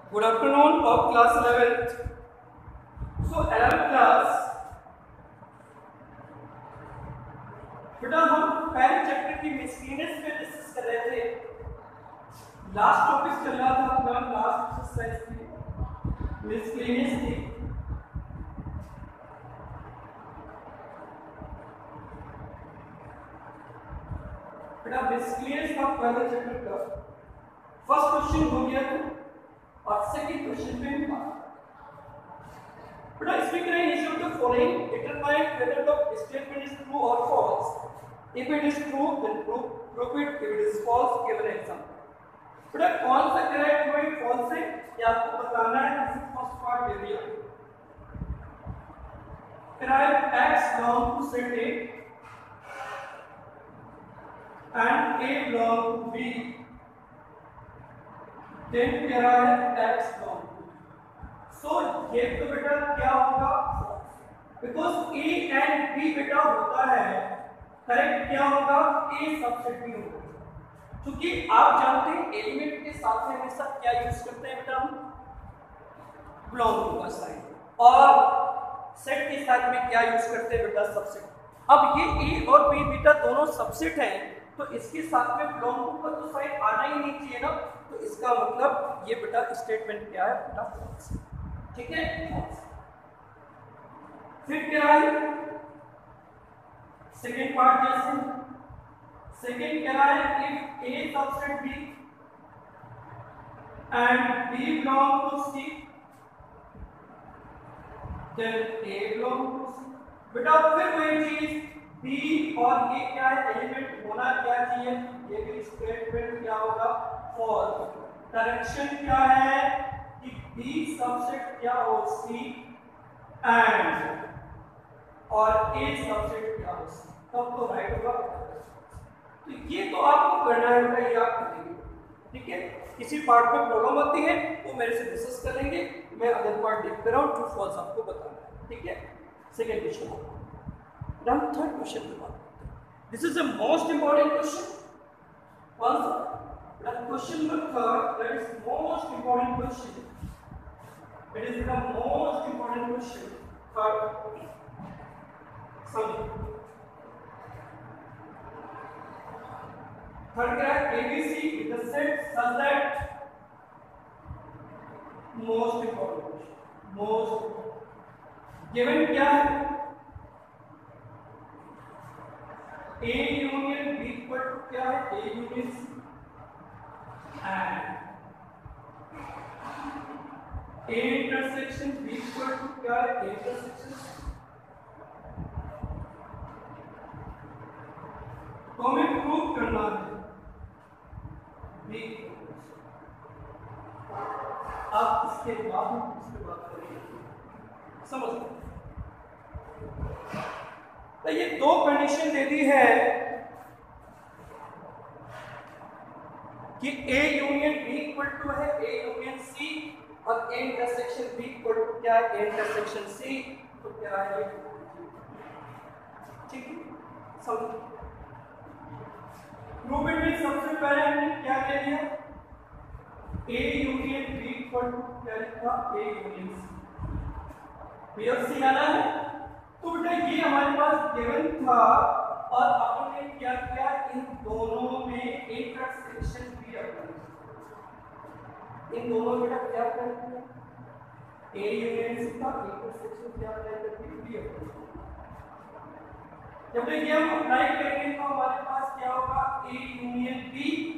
Good afternoon of class 11th. So 11th class बेटा हम पहले चैप्टर की मिसलिनियस पे डिस्कस कर रहे थे। लास्ट टॉपिक चल रहा था अपना लास्ट एक्सरसाइज की मिसलिनियस की। बेटा मिसलिनियस का पहले चैप्टर का फर्स्ट क्वेश्चन हो गया था और सेकंड क्वेश्चन पे हम बेटा इसमें करें each of the following determine whether the statement is true और false. If it is true, then prove it. If it is false, give an example. बेटा कौन सा करेक्ट है false है ये आपको बताना है। जैसे फर्स्ट पार्ट दे दिया derive x belong to set A and A belong to B, then derive x belong to। So ये तो बेटा क्या होगा because A and B बेटा होता है करेक्ट क्या होगा ए सबसेट भी होगा क्योंकि आप जानते हैं एलिमेंट के साथ में हमेशा क्या यूज करते हैं बेटा हम बिलोंग टू का साइन और सेट के साथ में क्या यूज करते हैं बेटा सबसेट। अब ये ए और बी बेटा दोनों सबसेट हैं तो इसके साथ में बिलोंग टू का तो साइन आना ही नहीं चाहिए ना, तो इसका मतलब ये बेटा स्टेटमेंट क्या है बेटा फॉल्स। ठीक है फिर क्या है सेकेंड पार्ट जैसे सेकेंड क्या है if A subset B and B belong to C then A belong to C. बेटा फिर वही चीज बी और ए क्या है एलिमेंट होना क्या चाहिए, ये भी स्टेटमेंट क्या होगा फॉल्स। डायरेक्शन क्या है कि बी सबसेट क्या हो सी एंड और ए सबसेट क्या हो सी, तब तो राइट होगा। तो ये तो आपको करना है बेटा, ये आप करेंगे। ठीक है किसी पार्ट में प्रॉब्लम होती है वो मेरे से डिस्कस करेंगे, मैं अदर पार्ट देख कर रहा हूँ ट्रू फॉल्स आपको बताना है। ठीक है सेकंड क्वेश्चन हम थर्ड क्वेश्चन पे बात करते हैं। This is the most important question. कौन सा question number third, that is most important question. It is the most important question third. Third क्या है ABC is a set such that most important given क्या है A union B equal to क्या है A union C and A intersection B equal to क्या है A intersection C। तो हमें प्रूव करना है अब इसके बाद हम इसके बात करेंगे समझ। तो ये दो कंडीशन दे दी है कि A union B equal to है A यूनियन C और A intersection B equal to क्या है A इंटरसेक्शन C, तो क्या है ये ठीक है समझ। प्रूव इट में सबसे पहले हमने क्या ले लिया A union B equal to क्या लिखा A यूनियन C, B और C आना है। तो बेटा ये हमारे पास गिवन था और अपने क्या किया इन दोनों में इंटरसेक्शन भी अपना इन दोनों बेटा क्या कर दिया A यूनियन C का इंटरसेक्शन क्या अप्लाई करके B अपना। जब ये हम अप्लाई करेंगे तो हमारे पास क्या होगा A यूनियन B।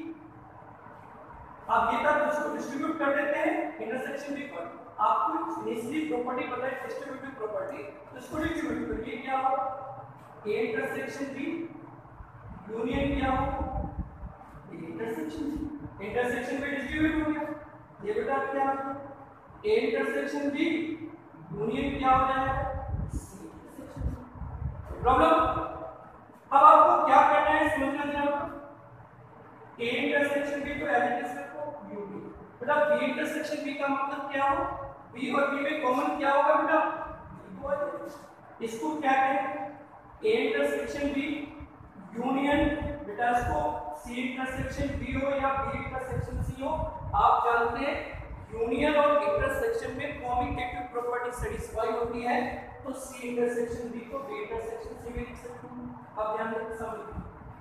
आप ये तक उसको डिस्ट्रीब्यूट कर देते हैं इंटरसेक्शन B पर, आपको नेसेसरी प्रॉपर्टी पता है डिस्ट्रीब्यूटिव प्रॉपर्टी, तो इसको डिस्ट्रीब्यूट करिए क्या होगा A इंटरसेक्शन B यूनियन क्या होगा A इंटरसेक्शन B। इंटरसेक्शन में डिस्ट्रीब्यूट हो गया ये बेटा क्या होगा A इंटरसेक्शन B यूनियन क्या हो जाएगा C इंटरसेक्शन। प्रॉब्लम अब आपको क्या करना है समझना जरा। A इंटरसेक्शन B तो एलिमेंट्स रखो UB बेटा B इंटरसेक्शन B का मतलब क्या हो B और B में कॉमन क्या होगा बेटा इसको क्या कहें A इंटरसेक्शन B यूनियन बेटा इसको C इंटरसेक्शन B हो या B इंटरसेक्शन C हो, आप जानते हैं यूनियन और सेटिस्फाई होती है तो सी इंटरसेक्शन बी को बी इंटरसेक्शन सी भी लिख सकते हैं। अब ध्यान दें सब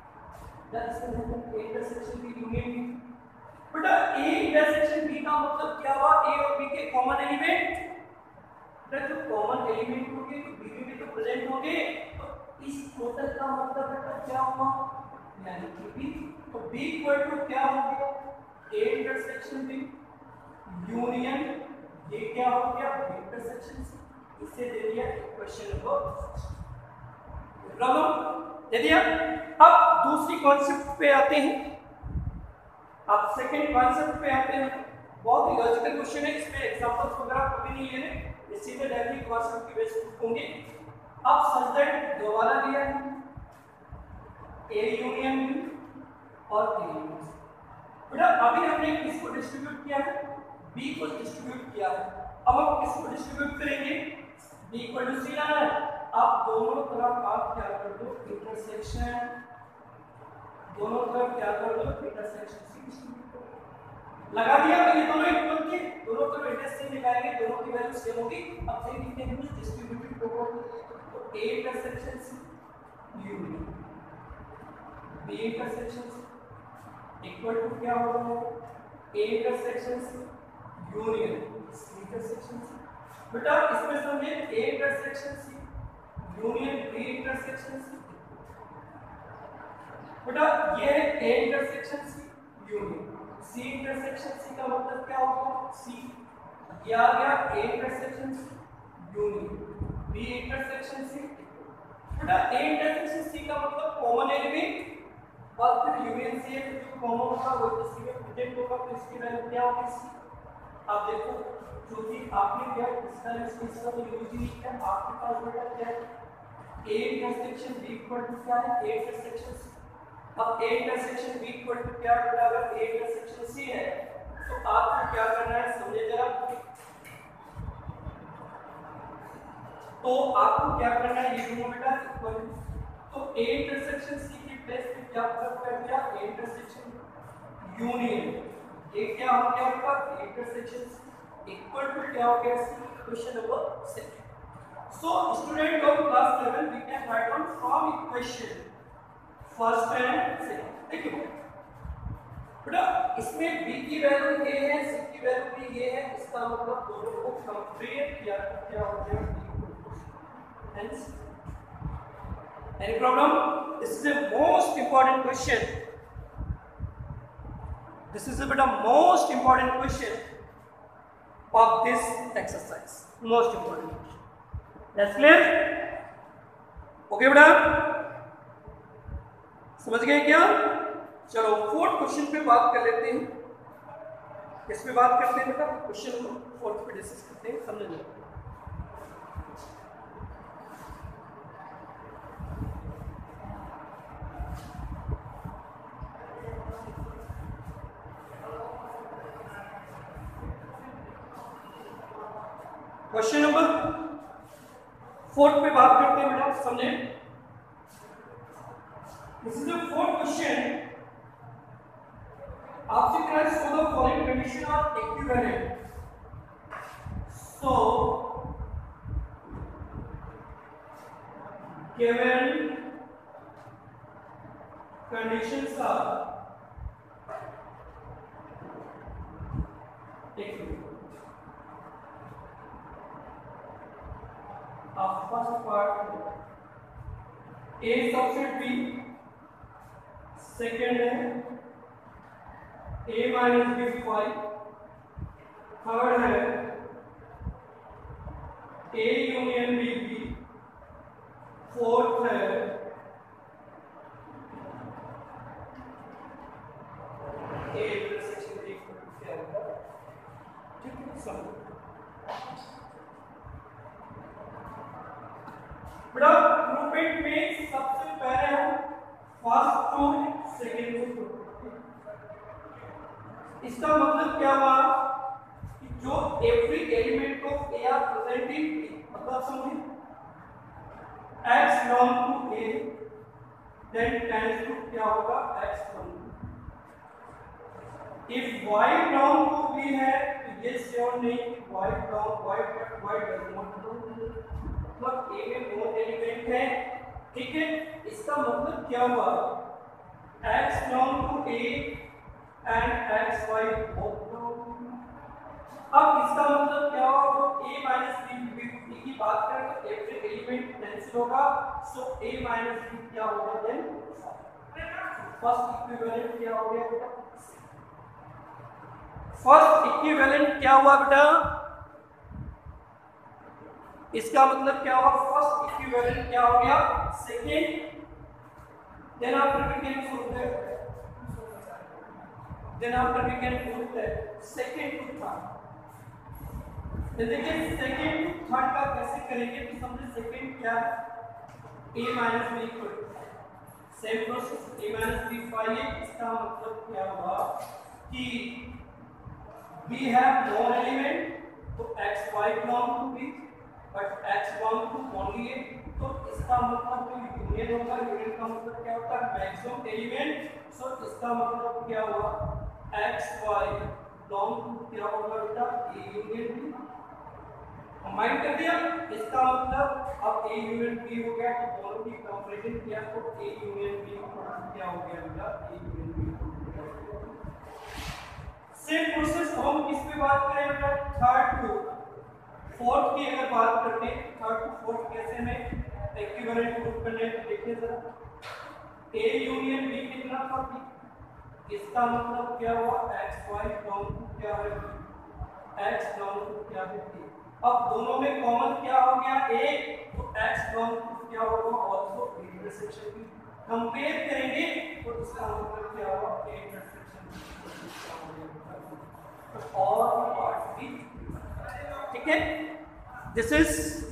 लिखिए इंटरसेक्शन बी यूनियन बी। बेटा ए इंटरसेक्शन बी का मतलब क्या हुआ, ए और बी के कॉमन एलिमेंट, जो कॉमन एलिमेंट होंगे तो बी में तो प्रेजेंट होंगे, तो इस टोटल का मतलब बेटा क्या हुआ, यानी कि बी, तो बी इक्वल टू क्या हो गया, ए इंटरसेक्शन बी यूनियन ये क्या हो गया, बी इंटरसेक्शन सी। इसे दे दिया इक्वेशन नंबर, प्रॉब्लम दे दिया। अब दूसरी कॉन्सेप्ट पे आते हैं, अब सेकंड कॉन्सेप्ट पे आते हैं। बहुत ही लॉजिकल क्वेश्चन है, इसमें एग्जांपल्स वगैरह कभी नहीं लेने, सीधे डायरेक्टली कॉन्सेप्ट की बेस पे होंगे। अब सच दैट दोबारा लिया है ए यूनियन बी और ए यूनियन सी। बेटा अभी हमने किसको डिस्ट्रीब्यूट किया है, बी को डिस्ट्रीब्यूट किया है। अब हम किसको डिस्ट्रीब्यूट करेंगे, बी इक्वल टू सी लाना है। आप दोनों तरफ आप क्या कर दो, इंटरसेक्शन, दोनों तरफ क्या कर दो, इंटरसेक्शन सी डिस्ट्रीब्यूट कर लगा दिया। ये दोनों इक्वल थे, दोनों तरफ इंटरसेक्शन लगाएंगे, दोनों की वैल्यू सेम होगी। अब सेम लिखते हैं कुछ डिस्ट्रीब्यूटेड प्रॉपर्टी, तो A intersection C union B intersection C equal to क्या होगा, A intersection C union C intersection C. बेटा इसमें समझे A intersection C union B intersection C. बेटा ये है A intersection C union C intersection C का मतलब क्या होगा, सी ये आ गया A intersection C union B intersection C. बेटा ए इंटरसेक्शन सी का मतलब कॉमन एलिमेंट और फिर यूनियन सी है, जो कॉमन होगा वो इसी में प्रेजेंट होगा, तो इसकी वैल्यू क्या होगी सी। आप देखो जो कि आपने क्या इसका इसका तो यूज ही नहीं किया, आपके पास बेटा क्या है A intersection B equal to क्या है, ए इंटरसेक्शन सी। अब A intersection B equal to क्या बेटा, अगर ए इंटरसेक्शन सी है तो आपको क्या करना है समझे जरा, तो आपको क्या करना है, ये दोनों बेटा इक्वल, तो ए इंटरसेक्शन सी की प्लेस पे क्या कर दिया, ए इंटरसेक्शन यूनियन ये क्या हो गया आपका ए इंटरसेक्शन इक्वल टू क्या हो गया, question number 6। So student of class 11 we can write down from equation first and second. देखिए बेटा इसमें b की वैल्यू ये है, c की वैल्यू भी ये है, इसका मतलब दोनों को कंपेयर किया तो क्या हो गया, hence any problem, this is a most important question, this is a bit of most important question of this exercise, most important question, that's clear, okay बेटा समझ गए क्या। चलो फोर्थ क्वेश्चन पे बात कर लेते हैं, किस पे बात करते हैं बेटा, क्वेश्चन फोर्थ पे डिस्कस करते हैं, समझ लो। क्वेश्चन नंबर फोर्थ पे बात करते हैं बेटा, समझे। This is the fourth question. आपसे कह रहा है show the following condition are equivalent. So given conditions are equivalent. First part A subset B, second है a माइनस बी 5, थर्ड है a union B B, fourth है a intersection B क्या होगा, ठीक है समझो बेटा। ग्रुपिंग में सबसे पहले हम फर्स्ट टू सेकेंड टू, इसका मतलब क्या हुआ कि जो every element of A are present in A, मतलब समझिए x belong to a then tends to क्या होगा x belong to, if y belong to b है तो ये श्योर नहीं कि white long white but white does not belong, मतलब ए में नॉन एलिमेंट है, ठीक है। इसका मतलब क्या हुआ, x belong to a and x y both belong to b। अब इसका मतलब क्या हुआ, तो a माइनस b की बात करें तो एवरी एलिमेंट कैंसिल होगा, सो a माइनस b क्या होगा देन फर्स्ट इक्विवेलेंट क्या हो गया बेटा, फर्स्ट इक्विवेलेंट क्या हुआ बेटा, इसका मतलब क्या हुआ, फर्स्ट इक्विवेलेंट क्या हो गया second, then after we can prove that second to third। देखिए सेकेंड टू थर्ड का कैसे करेंगे, तो समझे सेकेंड क्या है, a minus B equal same process a minus B five, इसका मतलब क्या हुआ कि we have no element, तो x y belong to b but x belong to only a, तो इसका मतलब जो यूनियन होगा, यूनियन का मतलब क्या होता है मैक्सिमम एलिमेंट, सो इसका मतलब क्या हुआ x y belong to क्या होगा बेटा a यूनियन b, कंबाइन कर दिया, इसका मतलब अब a यूनियन b हो गया, तो दोनों की कंपैरिजन किया तो a यूनियन b क्या हो गया बेटा a union b। Same process हम किस पे बात करें बेटा, थर्ड टू फोर्थ की अगर बात करते हैं, थर्ड टू फोर्थ कैसे हमें इक्विवेलेंट प्रूफ करना है, तो देखिए जरा a यूनियन b कितना था b, इसका मतलब क्या हुआ x y belong to क्या है x belong to क्या है b, अब दोनों में कॉमन क्या हो गया a, तो x belong to क्या होगा also a intersection b, compare करेंगे तो इसका मतलब क्या होगा a इंटरसेक्शन b, और पार्ट b, ठीक है। This is